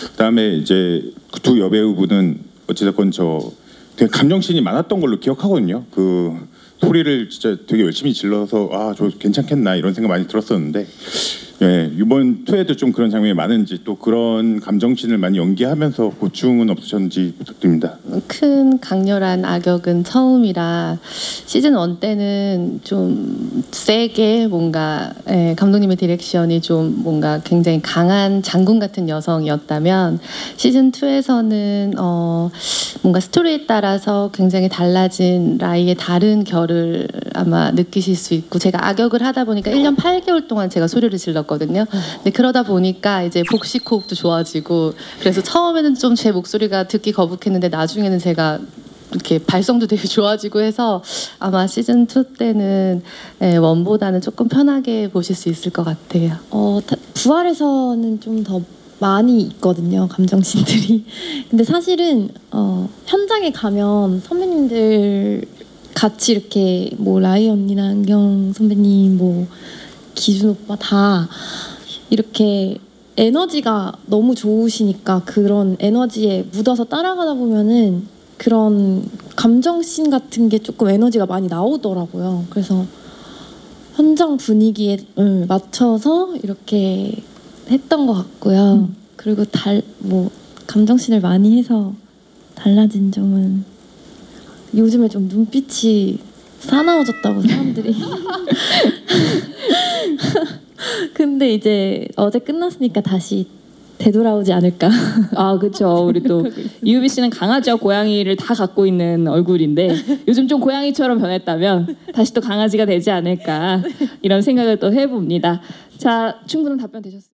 그다음에 이제 그 두 여배우분은 어찌됐건 저 되게 감정씬이 많았던 걸로 기억하거든요. 그 소리를 진짜 되게 열심히 질러서 아, 저 괜찮겠나 이런 생각 많이 들었었는데 예, 이번 2에도 좀 그런 장면이 많은지 또 그런 감정씬을 많이 연기하면서 고충은 없으셨는지 부탁드립니다. 큰 강렬한 악역은 처음이라 시즌 1 때는 좀 세게 뭔가 감독님의 디렉션이 좀 뭔가 굉장히 강한 장군 같은 여성이었다면 시즌 2에서는 뭔가 스토리에 따라서 굉장히 달라진 라이의 다른 결을 아마 느끼실 수 있고, 제가 악역을 하다 보니까 1년 8개월 동안 제가 소리를 질렀거든요. 근데 그러다 보니까 이제 복식 호흡도 좋아지고, 그래서 처음에는 좀 제 목소리가 듣기 거북했는데 나중에는 제가 이렇게 발성도 되게 좋아지고 해서 아마 시즌 2 때는 원보다는 조금 편하게 보실 수 있을 것 같아요. 부활에서는 좀 더 많이 있거든요, 감정씬들이. 근데 사실은 현장에 가면 선배님들 같이 이렇게 뭐 라이 언니나 안경 선배님, 뭐 기준 오빠 다 이렇게 에너지가 너무 좋으시니까 그런 에너지에 묻어서 따라가다 보면은 그런 감정씬 같은 게 조금 에너지가 많이 나오더라고요. 그래서 현장 분위기에 맞춰서 이렇게 했던 것 같고요. 그리고 뭐 감정씬을 많이 해서 달라진 점은 요즘에 좀 눈빛이 사나워졌다고 사람들이. 근데 이제 어제 끝났으니까 다시 되돌아오지 않을까. 아, 그렇죠. 우리 또 이유비 씨는 강아지와 고양이를 다 갖고 있는 얼굴인데 요즘 좀 고양이처럼 변했다면 다시 또 강아지가 되지 않을까 이런 생각을 또 해봅니다. 자, 충분한 답변 되셨습니다.